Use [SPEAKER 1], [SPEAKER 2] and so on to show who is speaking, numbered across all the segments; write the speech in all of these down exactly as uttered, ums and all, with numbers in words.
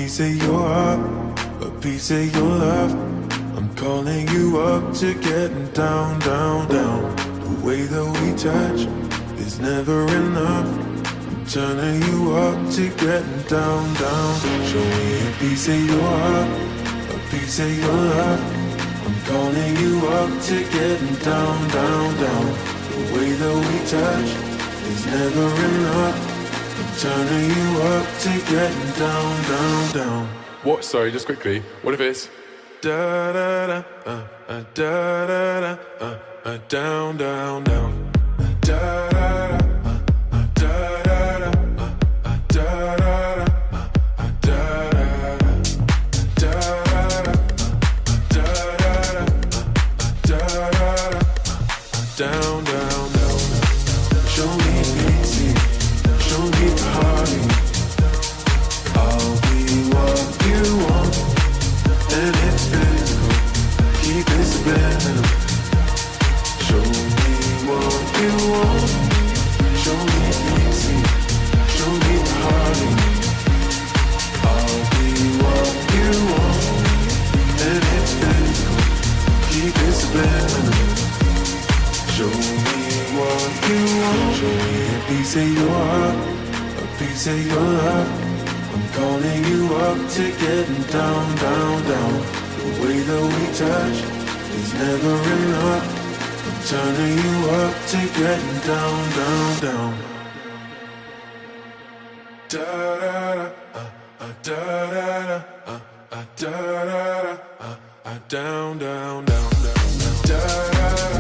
[SPEAKER 1] piece of your heart, a piece of your love. I'm calling you up to getting down, down, down. The way that we touch is never enough. I'm turning you up to getting down, down. Show me a piece of your heart, a piece of your love. I'm calling you up to getting down, down, down. The way that we touch is never enough. I'm turning you up to getting down, down, down.
[SPEAKER 2] What? Sorry, just quickly. What if it's
[SPEAKER 1] da da da uh, uh, da da da uh, uh, down, down, down. Uh, da da da uh, uh, da da da uh, uh, da da da uh, uh, da da da da da da da da down, down, down. Show me easy, show me party. I'll be what you want, and it's physical. Keep it subliminal. Show me what you want. Show me easy, show me party. I'll be what you want, and it's physical. Keep it subliminal. Show me what you want. Show me a piece of your heart, a piece of your love. I'm calling you up to getting down, down, down. The way that we touch is never enough. I'm turning you up to getting down, down, down. Da da da, uh, uh, da da da, uh, uh, da da da, uh, uh, down, down, down, down, down. Da da da.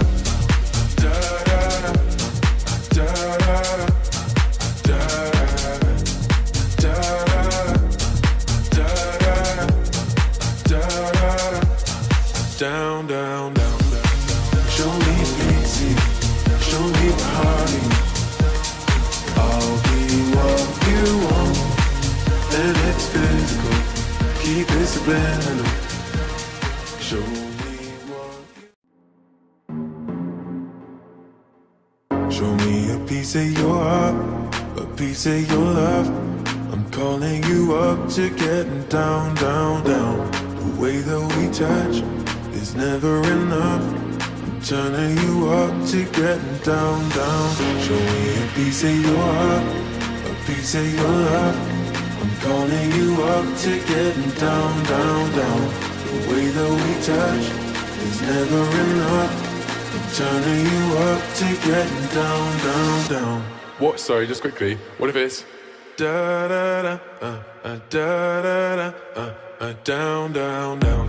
[SPEAKER 1] Down, down, down, down. Show me easy, show me party. I'll be what you want, and it's physical. Keep it subliminal. Show me what you. Show me a piece of your heart, a piece of your love. I'm calling you up to getting down, down, down. The way that we touch is never enough. I'm turning you up to getting down, down. Show me a piece of your heart, a piece of your love. I'm calling you up to getting down, down, down. The way that we touch is never enough. I'm turning you up to getting down, down, down.
[SPEAKER 2] what? Sorry, just quickly. What if it's
[SPEAKER 1] da da da uh, uh, da da da uh, uh, down, down, down.